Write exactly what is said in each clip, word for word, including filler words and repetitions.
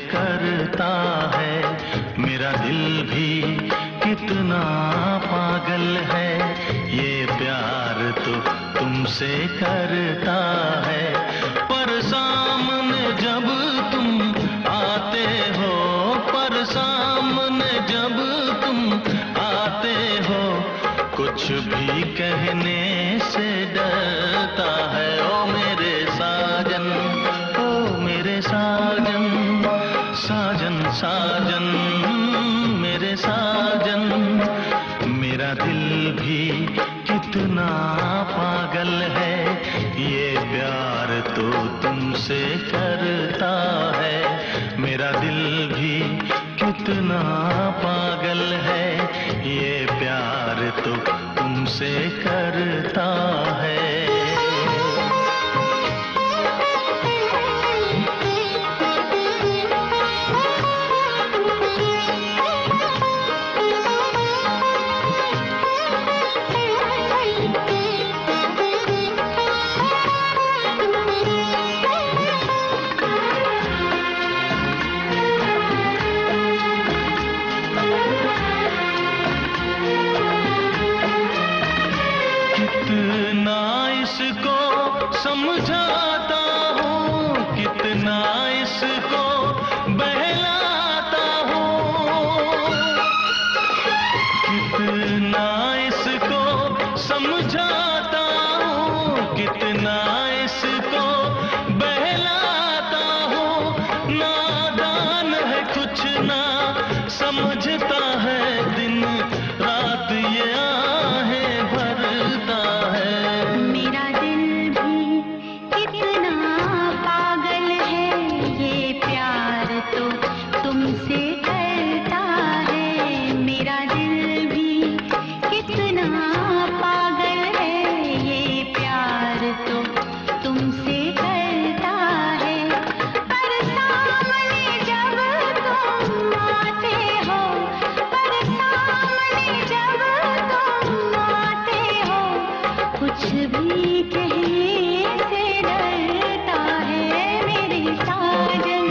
करता है, मेरा दिल भी कितना पागल है, ये प्यार तो तुमसे करता है। पर सामने जब तुम आते हो, पर सामने जब तुम आते हो, कुछ भी कहने से डरता है। ओ मेरे साजन, ओ मेरे साजन, साजन साजन मेरे साजन, मेरा दिल भी कितना पागल है, ये प्यार तो तुमसे करता है, मेरा दिल भी कितना पागल है, ये प्यार तो तुमसे करता है। समझाता हूँ, कितना इसको बहलाता हूँ, कितना इसको समझाता हूँ, कितना इसको बहलाता हूँ, नादान है कुछ ना समझता है, दिन रात ये आहें भरता है। मेरा तुमसे करता है, मेरा दिल भी कितना पागल है, ये प्यार तो तुमसे करता है। पर सामने जब तुम आते हो, पर सामने जब तुम आते हो, कुछ भी कहने से डरता है। मेरे साजन,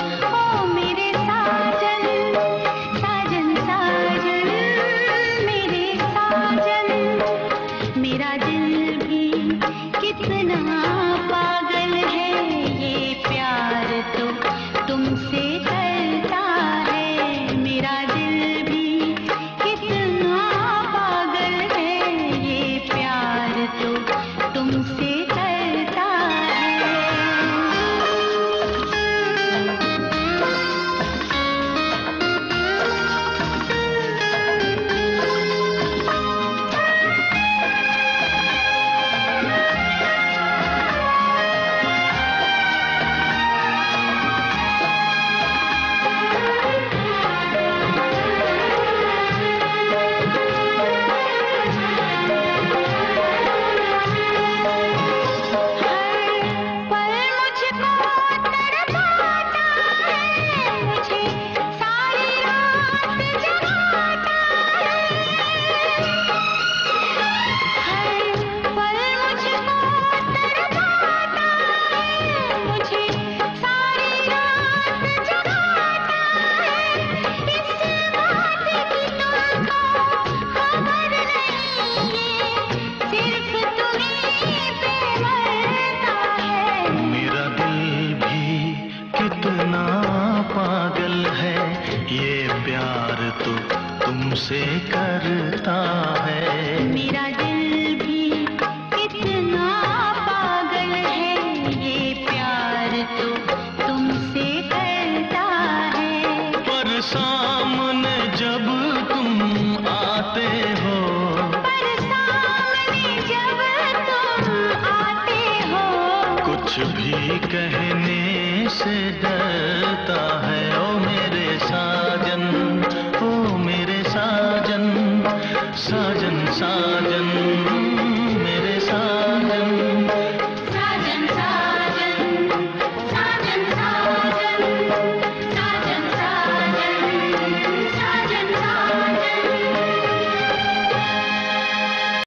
तुमसे करता है, मेरा दिल भी कितना पागल है, ये प्यार तो तुमसे करता है। पर सामने जब तुम आते हो, पर सामने जब तुम आते हो, कुछ भी कहने से डरता है। ओ मेरे साजन, ओ मेरे साजन, साजन साजन